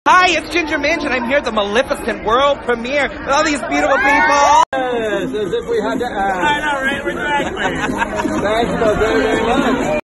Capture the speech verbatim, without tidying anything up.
Hi, it's Ginger Minj, and I'm here at the Maleficent world premiere with all these beautiful people. Yes, as if we had to ask. I know, right? We're drag queens. Thank you very, very much.